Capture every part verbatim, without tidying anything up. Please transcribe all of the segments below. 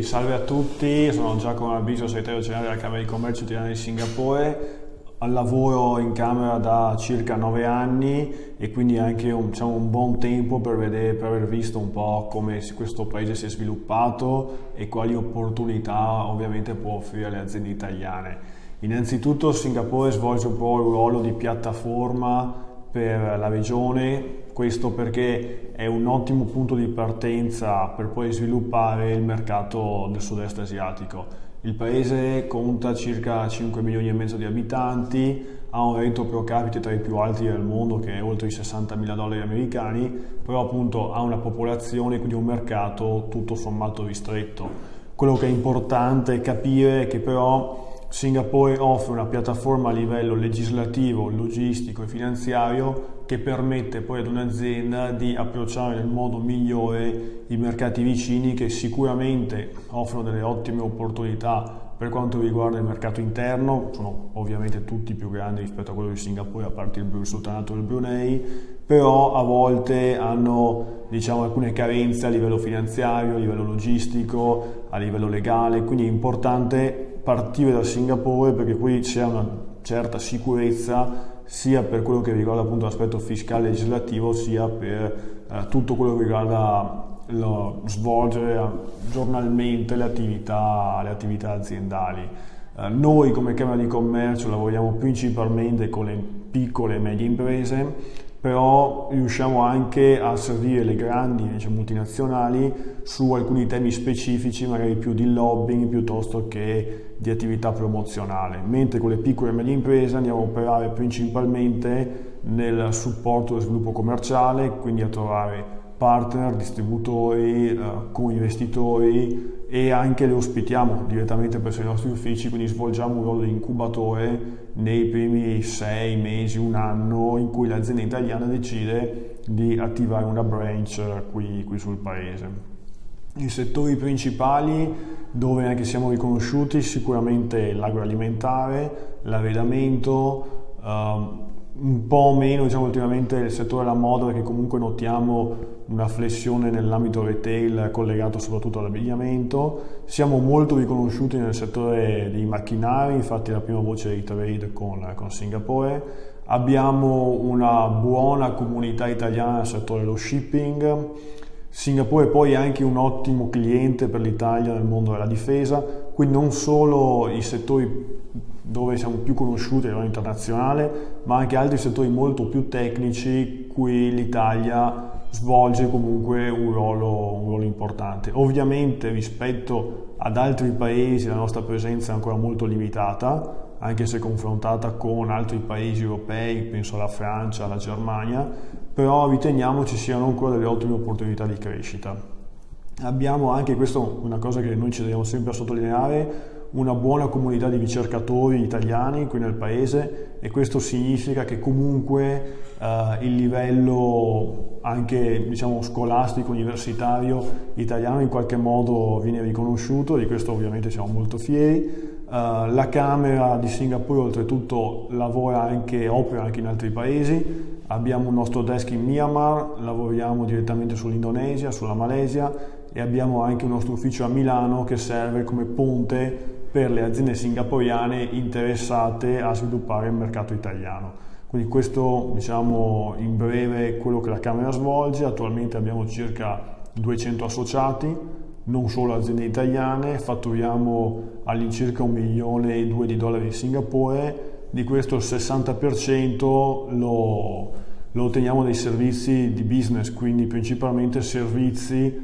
Sì, salve a tutti, sono Giacomo Albiso, segretario generale della Camera di Commercio Italiana di Singapore. Lavoro in Camera da circa nove anni e quindi anche un, diciamo, un buon tempo per, vedere, per aver visto un po' come questo paese si è sviluppato e quali opportunità ovviamente può offrire alle aziende italiane. Innanzitutto Singapore svolge un po' il ruolo di piattaforma per la regione, questo perché è un ottimo punto di partenza per poi sviluppare il mercato del sud-est asiatico. Il paese conta circa cinque milioni e mezzo di abitanti, ha un reddito pro capite tra i più alti del mondo che è oltre i sessantamila dollari americani, però appunto ha una popolazione, quindi un mercato tutto sommato ristretto. Quello che è importante è capire che però Singapore offre una piattaforma a livello legislativo, logistico e finanziario che permette poi ad un'azienda di approcciare nel modo migliore i mercati vicini, che sicuramente offrono delle ottime opportunità per quanto riguarda il mercato interno. Sono ovviamente tutti più grandi rispetto a quello di Singapore, a parte il Sultanato del Brunei, però a volte hanno, diciamo, alcune carenze a livello finanziario, a livello logistico, a livello legale, quindi è importante partire da Singapore perché qui c'è una certa sicurezza sia per quello che riguarda appunto l'aspetto fiscale e legislativo, sia per eh, tutto quello che riguarda lo svolgere giornalmente le attività, le attività aziendali. Eh, noi come Camera di Commercio lavoriamo principalmente con le piccole e medie imprese, però riusciamo anche a servire le grandi, diciamo, multinazionali su alcuni temi specifici, magari più di lobbying piuttosto che di attività promozionale, mentre con le piccole e medie imprese andiamo a operare principalmente nel supporto dello sviluppo commerciale, quindi a trovare partner, distributori, eh, co-investitori, e anche le ospitiamo direttamente presso i nostri uffici, quindi svolgiamo un ruolo di incubatore nei primi sei mesi, un anno in cui l'azienda italiana decide di attivare una branch qui, qui sul paese. I settori principali dove anche siamo riconosciuti sicuramente l'agroalimentare, l'arredamento, um, un po' meno diciamo ultimamente il settore della moda, perché comunque notiamo una flessione nell'ambito retail collegato soprattutto all'abbigliamento. Siamo molto riconosciuti nel settore dei macchinari, infatti la prima voce di trade con, con Singapore. Abbiamo una buona comunità italiana nel settore dello shipping. Singapore poi è anche un ottimo cliente per l'Italia nel mondo della difesa, quindi non solo i settori dove siamo più conosciuti a livello internazionale, ma anche altri settori molto più tecnici cui l'Italia svolge comunque un ruolo, un ruolo importante. Ovviamente rispetto ad altri paesi la nostra presenza è ancora molto limitata, anche se confrontata con altri paesi europei, penso alla Francia, alla Germania, però riteniamo ci siano ancora delle ottime opportunità di crescita. Abbiamo anche, questo è una cosa che noi ci dobbiamo sempre a sottolineare, una buona comunità di ricercatori italiani qui nel paese, e questo significa che comunque eh, il livello anche diciamo scolastico, universitario italiano in qualche modo viene riconosciuto, di questo ovviamente siamo molto fieri. Uh, la Camera di Singapore oltretutto lavora anche, opera anche in altri paesi. Abbiamo un nostro desk in Myanmar, lavoriamo direttamente sull'Indonesia, sulla Malesia, e abbiamo anche un nostro ufficio a Milano che serve come ponte per le aziende singaporiane interessate a sviluppare il mercato italiano. Quindi questo, diciamo, in breve quello che la Camera svolge. Attualmente abbiamo circa duecento associati, non solo aziende italiane, fatturiamo all'incirca un milione e due di dollari di Singapore, di questo il sessanta per cento lo, lo otteniamo dai servizi di business, quindi principalmente servizi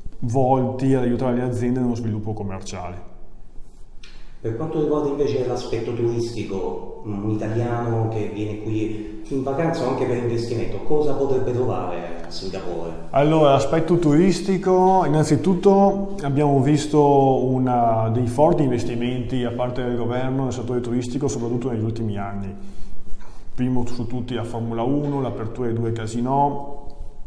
volti ad aiutare le aziende nello sviluppo commerciale. Per quanto riguarda invece l'aspetto turistico, un italiano che viene qui in vacanza o anche per investimento, cosa potrebbe trovare a Singapore? Allora, l'aspetto turistico, innanzitutto abbiamo visto una, dei forti investimenti da parte del governo nel settore turistico, soprattutto negli ultimi anni. Primo su tutti la Formula uno, l'apertura dei due casinò,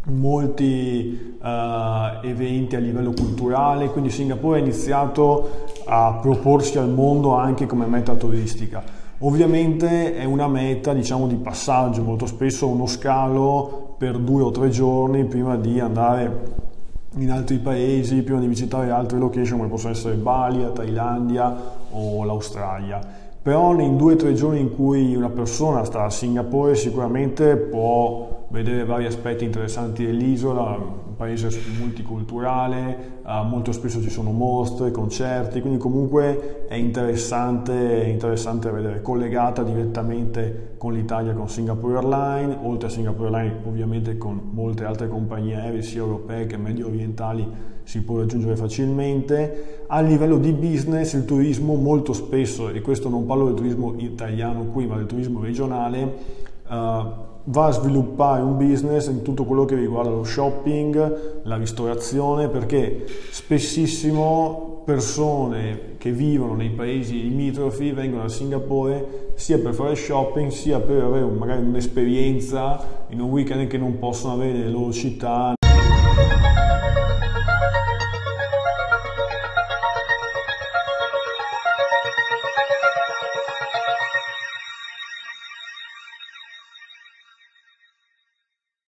molti uh, eventi a livello culturale, quindi Singapore ha iniziato a proporsi al mondo anche come meta turistica. Ovviamente è una meta, diciamo, di passaggio, molto spesso uno scalo per due o tre giorni prima di andare in altri paesi prima di visitare altre location come possono essere Bali, la Thailandia o l'Australia. Però in due o tre giorni in cui una persona sta a Singapore sicuramente può vedere vari aspetti interessanti dell'isola, un paese multiculturale, eh, molto spesso ci sono mostre, concerti, quindi comunque è interessante, è interessante vedere, collegata direttamente con l'Italia, con Singapore Airlines, oltre a Singapore Airlines ovviamente con molte altre compagnie aeree sia europee che medio orientali si può raggiungere facilmente. A livello di business il turismo molto spesso, e questo non parlo del turismo italiano qui ma del turismo regionale, uh, va a sviluppare un business in tutto quello che riguarda lo shopping, la ristorazione, perché spessissimo persone che vivono nei paesi limitrofi vengono a Singapore sia per fare shopping sia per avere magari un'esperienza in un weekend che non possono avere nelle loro città,